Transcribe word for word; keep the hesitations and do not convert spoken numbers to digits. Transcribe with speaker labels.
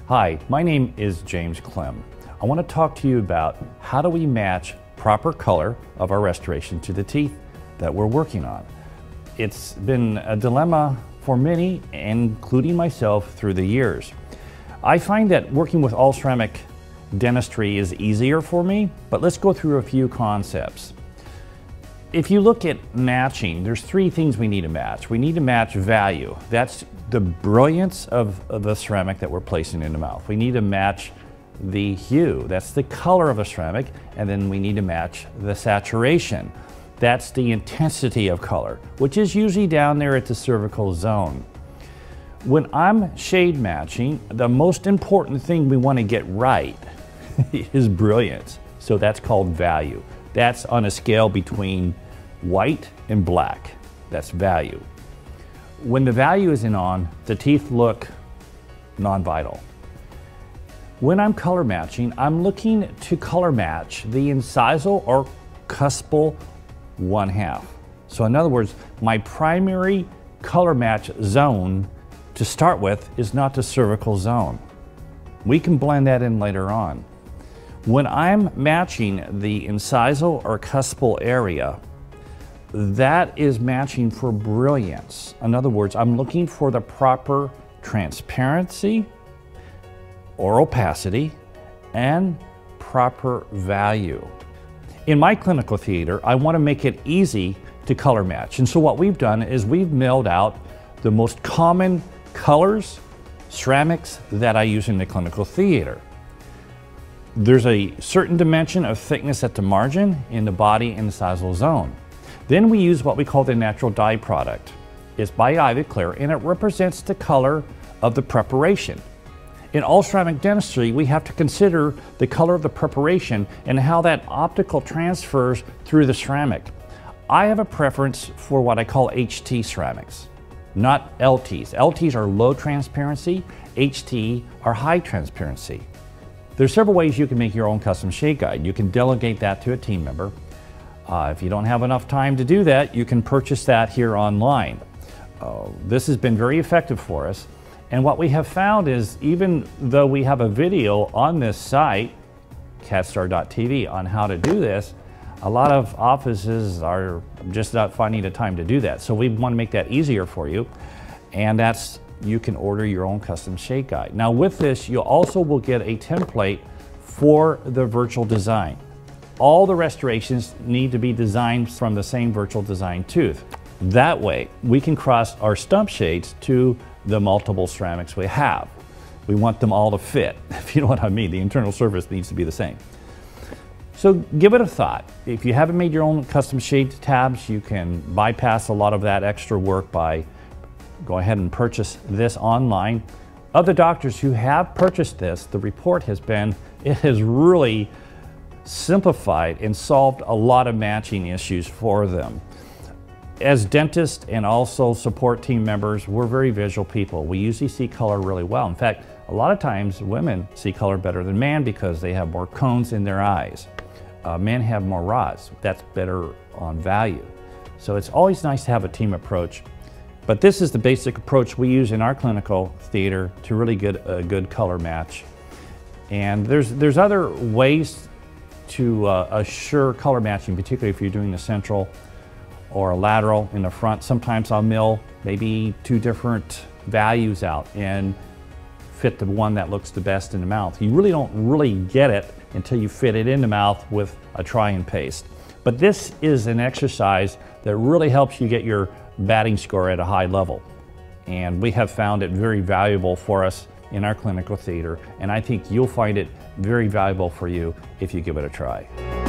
Speaker 1: Hi, my name is James Clem. I want to talk to you about how do we match proper color of our restoration to the teeth that we're working on. It's been a dilemma for many, including myself, through the years. I find that working with all ceramic dentistry is easier for me, but let's go through a few concepts. If you look at matching, there's three things we need to match. We need to match value. That's the brilliance of, of the ceramic that we're placing in the mouth. We need to match the hue. That's the color of a ceramic. And then we need to match the saturation. That's the intensity of color, which is usually down there at the cervical zone. When I'm shade matching, the most important thing we want to get right is brilliance. So that's called value. That's on a scale between white and black. That's value. When the value isn't on, the teeth look non-vital. When I'm color matching, I'm looking to color match the incisal or cuspal one half. So in other words, my primary color match zone to start with is not the cervical zone. We can blend that in later on. When I'm matching the incisal or cuspal area, that is matching for brilliance. In other words, I'm looking for the proper transparency or opacity and proper value. In my clinical theater, I want to make it easy to color match. And so what we've done is we've milled out the most common colors, ceramics that I use in the clinical theater. There's a certain dimension of thickness at the margin in the body incisal zone. Then we use what we call the natural dye product. It's by Ivoclar, and it represents the color of the preparation. In all ceramic dentistry, we have to consider the color of the preparation and how that optical transfers through the ceramic. I have a preference for what I call H T ceramics, not L Ts. L Ts are low transparency, H T are high transparency. There's several ways you can make your own custom shade guide. You can delegate that to a team member. Uh, if you don't have enough time to do that, you can purchase that here online. Uh, this has been very effective for us. And what we have found is, even though we have a video on this site, cadstar dot T V, on how to do this, a lot of offices are just not finding the time to do that. So we want to make that easier for you. And that's, you can order your own custom shade guide. Now with this, you also will get a template for the virtual design. All the restorations need to be designed from the same virtual design tooth. That way, we can cross our stump shades to the multiple ceramics we have. We want them all to fit, if you know what I mean. The internal surface needs to be the same. So give it a thought. If you haven't made your own custom shade tabs, you can bypass a lot of that extra work by go ahead and purchase this online. Of the doctors who have purchased this, the report has been, it has really simplified and solved a lot of matching issues for them. As dentists and also support team members, we're very visual people. We usually see color really well. In fact, a lot of times women see color better than men because they have more cones in their eyes. Uh, men have more rods. That's better on value. So it's always nice to have a team approach. But this is the basic approach we use in our clinical theater to really get a good color match. And there's, there's other ways to uh, assure color matching, particularly if you're doing the central or a lateral in the front. Sometimes I'll mill maybe two different values out and fit the one that looks the best in the mouth. You really don't really get it until you fit it in the mouth with a try and paste. But this is an exercise that really helps you get your batting score at a high level. And we have found it very valuable for us in our clinical theater, and I think you'll find it very valuable for you if you give it a try.